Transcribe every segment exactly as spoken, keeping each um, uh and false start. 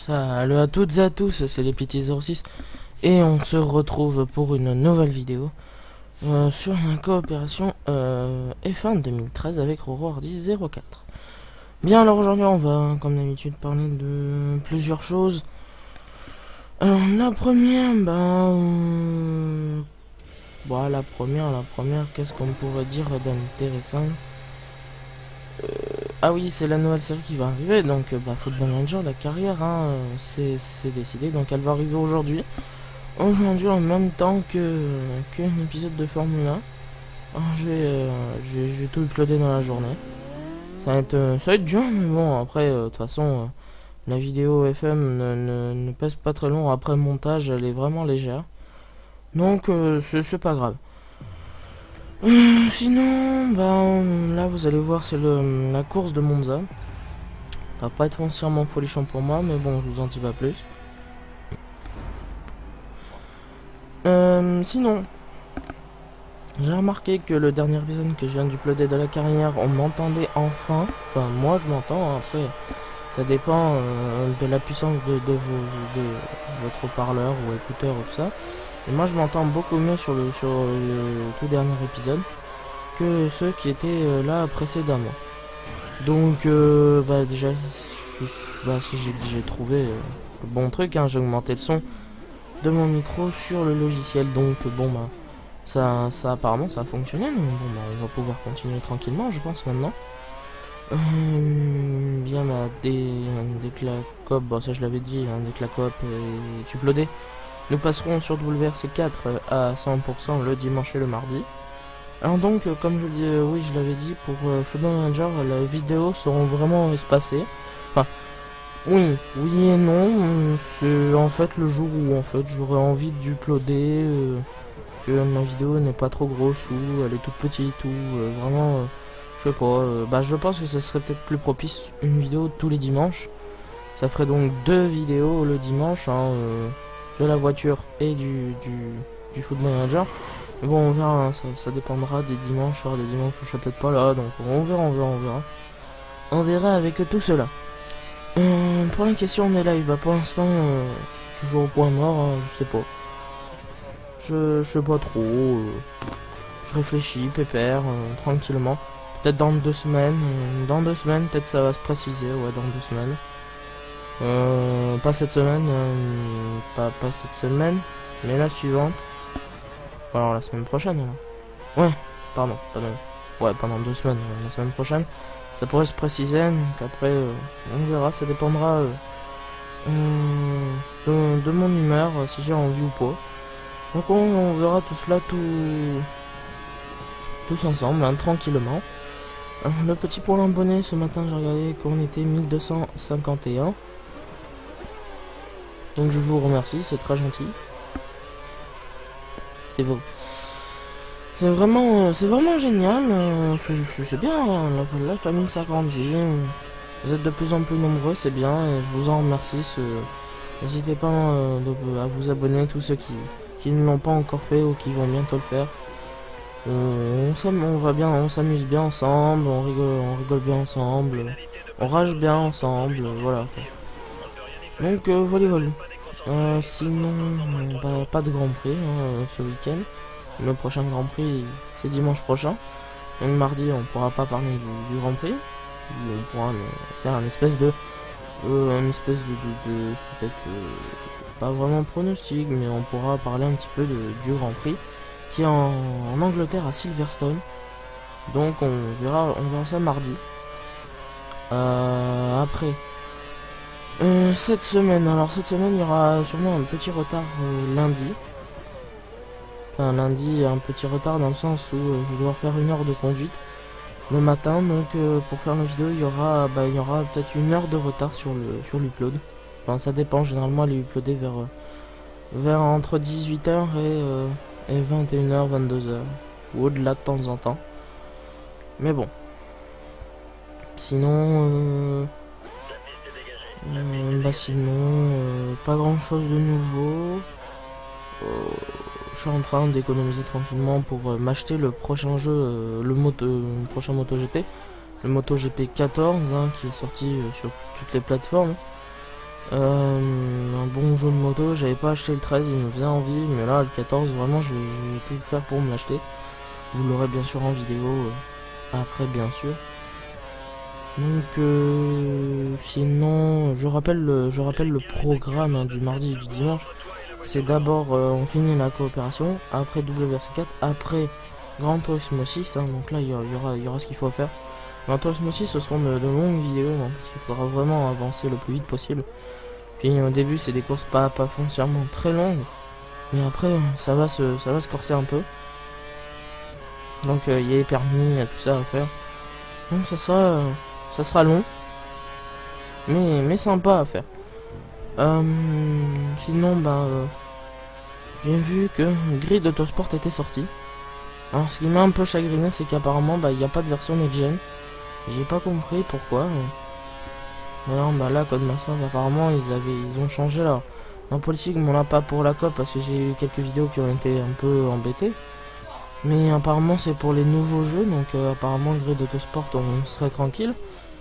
Salut à toutes et à tous, c'est les Petits zéro six et on se retrouve pour une nouvelle vidéo euh, sur la coopération euh, F un deux mille treize avec Aurore dix zéro quatre. Bien, alors aujourd'hui on va comme d'habitude parler de plusieurs choses. Alors la première, ben euh, bon, la première, la première, qu'est-ce qu'on pourrait dire d'intéressant? Euh, ah oui, c'est la nouvelle série qui va arriver, donc bah, Football Manager, la carrière, hein, c'est décidé, donc elle va arriver aujourd'hui. Aujourd'hui en même temps que qu'un épisode de Formule un. Alors, je, vais, euh, je, vais, je vais tout uploader dans la journée. Ça va être, euh, ça va être dur, mais bon, après, de euh, toute façon, euh, la vidéo F M ne, ne, ne pèse pas très long. Après le montage, elle est vraiment légère. Donc, euh, c'est pas grave. Euh, sinon, ben, là vous allez voir, c'est la course de Monza. Ça va pas être foncièrement folichon pour moi, mais bon, je vous en dis pas plus. Euh, sinon, j'ai remarqué que le dernier épisode que je viens d'uploader de la carrière, on m'entendait enfin. Enfin, moi je m'entends, après, ça dépend euh, de la puissance de, de, vos, de votre haut-parleur ou écouteur ou tout ça. Et moi je m'entends beaucoup mieux sur le, sur le tout dernier épisode que ceux qui étaient euh, là précédemment. Donc euh, bah déjà je, bah, si j'ai trouvé euh, le bon truc, hein, j'ai augmenté le son de mon micro sur le logiciel. Donc bon bah ça, ça apparemment ça a fonctionné. Donc bon bah on va pouvoir continuer tranquillement, je pense maintenant. Euh, bien bah dès, dès que la coop, bon ça je l'avais dit, hein, dès que la coop est uploadée, nous passerons sur W R C quatre à cent pour cent le dimanche et le mardi. Alors donc, euh, comme je dis, euh, oui, je l'avais dit, pour euh, Football Manager, les vidéos seront vraiment espacées. Enfin, oui, oui et non. C'est en fait le jour où en fait j'aurais envie d'uploader, euh, que ma vidéo n'est pas trop grosse ou elle est toute petite ou euh, vraiment, euh, je sais pas. Euh, bah, je pense que ce serait peut-être plus propice une vidéo tous les dimanches. Ça ferait donc deux vidéos le dimanche, hein, euh, de la voiture et du, du, du Football Manager. Mais bon, on verra, hein, ça, ça dépendra des dimanches, des dimanches où je serai peut-être pas là, donc on verra, on verra, on verra. On verra avec tout cela. Euh, pour la question des lives, bah pour l'instant, euh, c'est toujours au point mort, hein, je sais pas. Je, je sais pas trop, euh, je réfléchis, pépère, euh, tranquillement. Peut-être dans deux semaines, euh, dans deux semaines, peut-être ça va se préciser, ouais, dans deux semaines. Euh, pas cette semaine, euh, pas, pas cette semaine, mais la suivante. Alors la semaine prochaine, alors. Ouais, pardon, pardon. Ouais, pendant deux semaines, euh, la semaine prochaine. Ça pourrait se préciser, donc après, euh, on verra, ça dépendra euh, euh, de, de mon humeur, euh, si j'ai envie ou pas. Donc on, on verra tout cela tout, tous ensemble, hein, tranquillement. Alors, le petit pour l'abonné, ce matin j'ai regardé qu'on était mille deux cent cinquante et un. Donc je vous remercie, c'est très gentil. C'est vous. C'est vraiment, c'est vraiment génial. C'est bien. La, la famille s'agrandit. Vous êtes de plus en plus nombreux, c'est bien. Et je vous en remercie. N'hésitez pas euh, de, à vous abonner, tous ceux qui, qui ne l'ont pas encore fait ou qui vont bientôt le faire. On, on, on va bien, on s'amuse bien ensemble, on rigole, on rigole bien ensemble, on rage bien ensemble, voilà. Donc euh, voilà, voilà. Euh, sinon, euh, bah, pas de Grand Prix hein, ce week-end. Le prochain Grand Prix, c'est dimanche prochain. Donc mardi, on pourra pas parler du, du Grand Prix. On pourra euh, faire un espèce de, euh, une espèce de, de, de peut-être euh, pas vraiment pronostic, mais on pourra parler un petit peu de, du Grand Prix qui est en, en Angleterre à Silverstone. Donc on verra, on verra ça mardi. Euh, après. Euh, cette semaine, alors cette semaine il y aura sûrement un petit retard euh, lundi. Enfin lundi un petit retard dans le sens où euh, je vais devoir faire une heure de conduite le matin, donc euh, pour faire la vidéo il y aura bah, il y aura peut-être une heure de retard sur le sur l'upload. Enfin ça dépend, généralement elle est uploadée vers euh, vers entre dix-huit heures et, euh, et vingt et une heures, vingt-deux heures ou au-delà de temps en temps. Mais bon. Sinon euh, Euh, bah sinon, euh, pas grand chose de nouveau. Euh, je suis en train d'économiser tranquillement pour euh, m'acheter le prochain jeu, euh, le, moto, le prochain MotoGP, le MotoGP quatorze, hein, qui est sorti euh, sur toutes les plateformes. Euh, un bon jeu de moto, j'avais pas acheté le treize, il me faisait envie, mais là le quatorze, vraiment je vais, je vais tout faire pour me l'acheter. Vous l'aurez bien sûr en vidéo, euh, après bien sûr. Donc euh, sinon, je rappelle le, je rappelle le programme hein, du mardi et du dimanche. C'est d'abord, euh, on finit la coopération, après W R C quatre, après Gran Turismo six, hein, donc là il y, y aura, il y aura ce qu'il faut faire. Gran Turismo six, ce seront de, de longues vidéos, hein, parce qu'il faudra vraiment avancer le plus vite possible. Puis au début c'est des courses pas, pas foncièrement très longues, mais après ça va se, ça va se corser un peu. Donc il euh, y a les permis, y a tout ça à faire. Donc ça sera, euh, ça sera long, mais, mais sympa à faire. Euh, sinon, bah, euh, j'ai vu que Grid Autosport était sorti. Alors, ce qui m'a un peu chagriné, c'est qu'apparemment, bah, il n'y a pas de version next-gen. J'ai pas compris pourquoi. D'ailleurs, bah, là, Codemasters, apparemment, ils avaient, ils ont changé leur, leur politique. Bon, là, pas pour la C O P, parce que j'ai eu quelques vidéos qui ont été un peu embêtées. Mais apparemment, c'est pour les nouveaux jeux. Donc, euh, apparemment, Grid Autosport, on serait tranquille.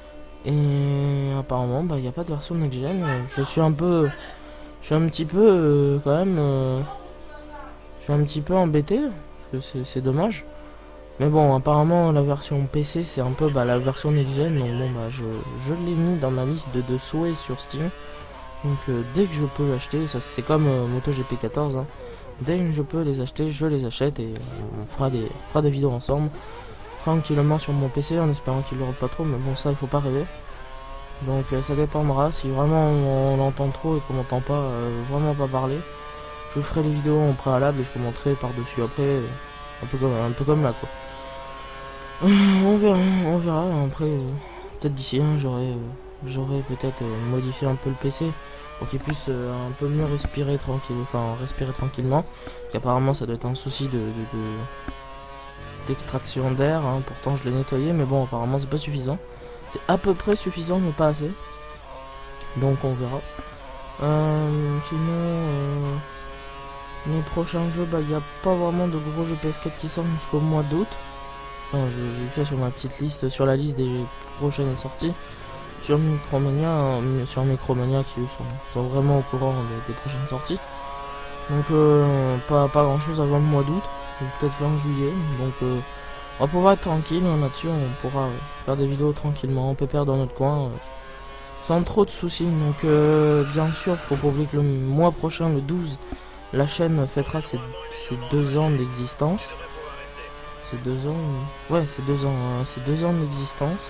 Et apparemment, bah, il n'y a pas de version next-gen. Je suis un peu... Je suis un petit peu, euh, quand même... Euh, je suis un petit peu embêté, parce que c'est dommage. Mais bon, apparemment, la version P C, c'est un peu bah, la version next-gen. Donc bon, bah, je, je l'ai mis dans ma liste de, de souhaits sur Steam. Donc euh, dès que je peux l'acheter, ça c'est comme euh, MotoGP quatorze. Hein. Dès que je peux les acheter, je les achète et on fera des, on fera des vidéos ensemble. Tranquillement sur mon P C, en espérant qu'il ne le pas trop, mais bon, ça, il faut pas rêver. Donc euh, ça dépendra, si vraiment on, on l'entend trop et qu'on n'entend pas euh, vraiment pas parler, je ferai les vidéos en préalable et je commenterai par-dessus après, un peu comme, un peu comme là quoi. Euh, on verra, on verra, après, euh, peut-être d'ici là, j'aurai euh, j'aurai peut-être euh, modifié un peu le P C pour qu'il puisse euh, un peu mieux respirer tranquille, enfin respirer tranquillement, qu'apparemment ça doit être un souci de... de, de d'extraction d'air, hein. Pourtant je l'ai nettoyé, mais bon apparemment c'est pas suffisant. C'est à peu près suffisant, mais pas assez. Donc on verra. Euh, sinon, euh, les prochains jeux, bah il n'y a pas vraiment de gros jeux P S quatre qui sortent jusqu'au mois d'août. Enfin, j'ai fait sur ma petite liste, sur la liste des prochaines sorties. Sur Micromania, euh, sur Micromania qui eux, sont, sont vraiment au courant des, des prochaines sorties. Donc euh, pas, pas grand chose avant le mois d'août, peut-être fin juillet. Donc euh, on va pouvoir être tranquille là-dessus, on pourra euh, faire des vidéos tranquillement, on peut perdre dans notre coin, euh, sans trop de soucis. Donc euh, bien sûr, faut pas oublier que le mois prochain, le douze, la chaîne fêtera ses, ses deux ans d'existence. C'est deux ans, ouais, c'est deux ans, hein, c'est deux ans d'existence.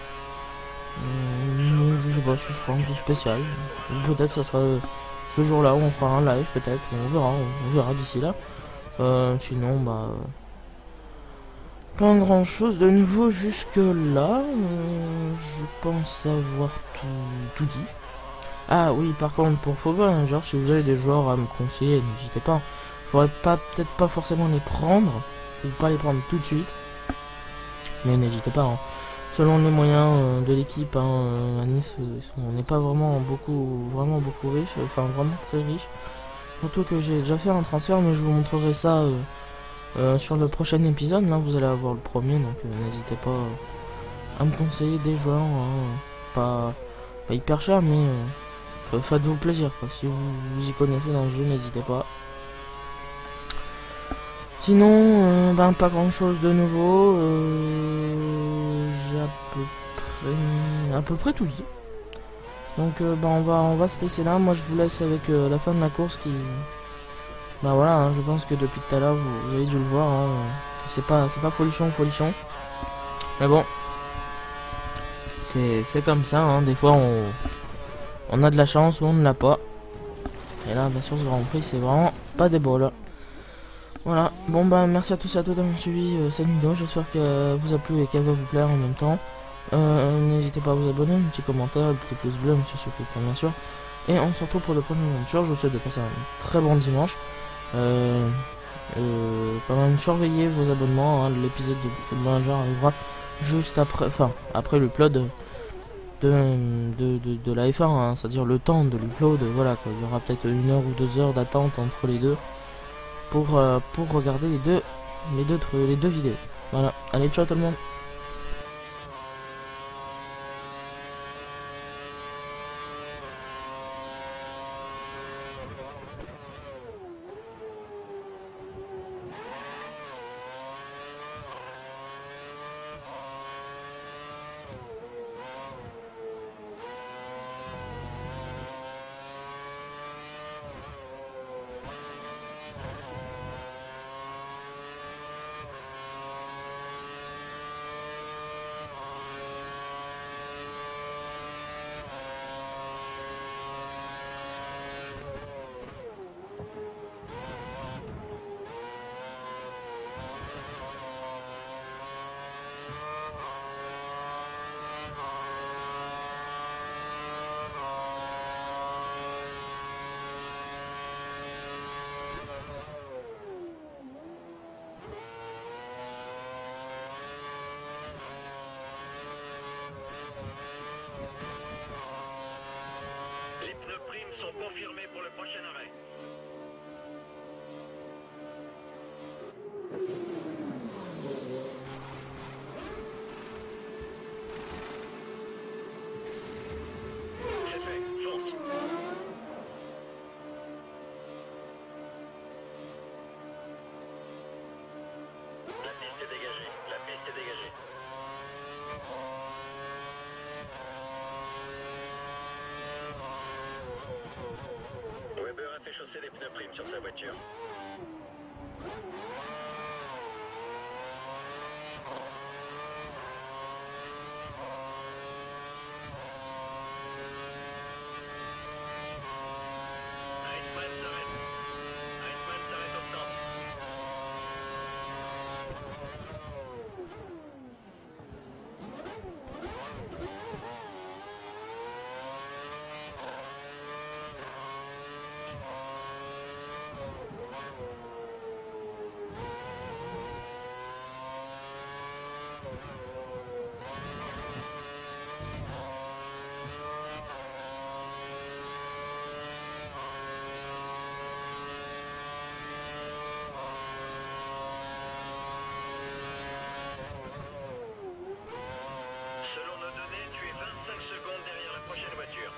Euh, je sais pas si je ferai un truc spécial. Peut-être ça sera euh, ce jour-là où on fera un live, peut-être. On verra, on verra d'ici là. Euh, sinon, bah, pas grand chose de nouveau jusque là. Euh, je pense avoir tout, tout dit. Ah oui, par contre, pour Phobos, genre si vous avez des joueurs à me conseiller, n'hésitez pas. Je pourrais pas, peut-être pas forcément les prendre, ou pas les prendre tout de suite. Mais n'hésitez pas. Hein. Selon les moyens euh, de l'équipe, hein, euh, à Nice, euh, on n'est pas vraiment beaucoup, vraiment beaucoup riche, enfin vraiment très riche. Surtout que j'ai déjà fait un transfert, mais je vous montrerai ça euh, euh, sur le prochain épisode. Là, vous allez avoir le premier, donc euh, n'hésitez pas euh, à me conseiller des joueurs, hein, pas, pas hyper cher, mais euh, faites-vous plaisir. Quoi. Si vous, vous y connaissez dans le jeu, n'hésitez pas. Sinon, euh, ben pas grand chose de nouveau. Euh, J'ai à peu près, à peu près tout dit. Donc, euh, ben on va, on va se laisser là. Moi, je vous laisse avec euh, la fin de la course qui, ben voilà, hein, je pense que depuis tout à l'heure, vous, vous avez dû le voir. Hein, c'est pas, c'est pas folichon, folichon. Mais bon, c'est comme ça. Hein, des fois, on, on a de la chance ou on ne l'a pas. Et là, bien sûr, ce Grand Prix, c'est vraiment pas des bols. Voilà, bon bah merci à tous et à toutes d'avoir suivi euh, cette vidéo, j'espère qu'elle vous a plu et qu'elle va vous plaire en même temps. Euh, N'hésitez pas à vous abonner, un petit commentaire, un petit pouce bleu, un petit sur YouTube bien sûr. Et on se retrouve pour le prochain aventure, je vous souhaite de passer un très bon dimanche. Euh, euh, quand même surveillez vos abonnements, hein, l'épisode de Football Manager arrivera juste après, enfin après l'upload de, de, de, de, de la F un, hein, c'est-à-dire le temps de l'upload, voilà quoi, il y aura peut-être une heure ou deux heures d'attente entre les deux. Pour, euh, pour regarder les deux, les deux, les deux vidéos. Voilà, allez, ciao tout le monde. de prime sur sa voiture. Iceman s'arrête. Iceman s'arrête au stop. Selon nos données, tu es vingt-cinq secondes derrière la prochaine voiture.